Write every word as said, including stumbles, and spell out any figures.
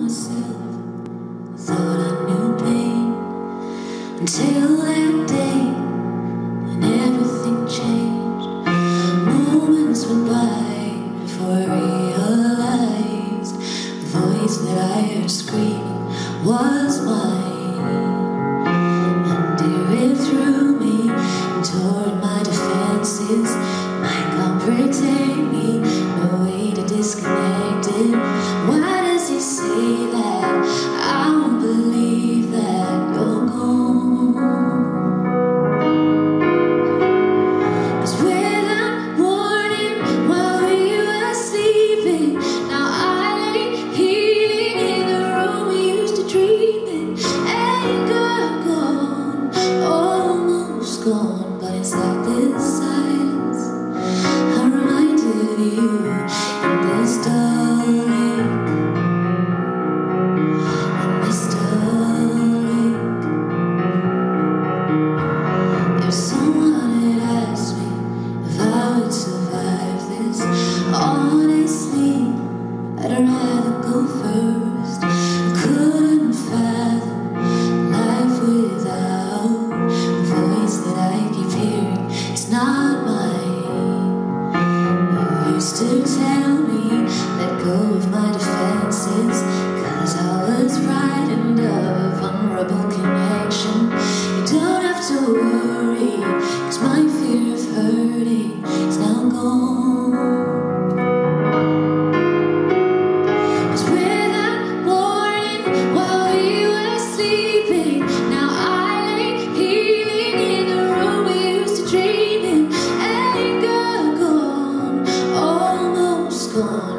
myself, thought I knew pain until that day when everything changed. Moments went by before I realized the voice that I heard screaming was mine, and it ripped through me and tore at my defenses. Mind can't protect me, no way to disconnect it. Why does he say that? I won't believe that you're gone. 'Cause without warning, while we were sleeping, now I lay healing in the room we used to dream in. Anger gone, almost gone, but it's like this silence I'm reminded of you in this darling, in this darling. If someone had asked me if I would survive this, honestly, I'd rather go first. I couldn't fathom life without the voice that I keep hearing. It's not mine. You used to tell me, let go of my defenses, 'cause I was frightened of vulnerable connection. You don't have to worry, 'cause my fear of hurting is now gone. 'Cause without warning, while we were sleeping, now I lay healing in the room we used to dream in. Anger gone, almost gone,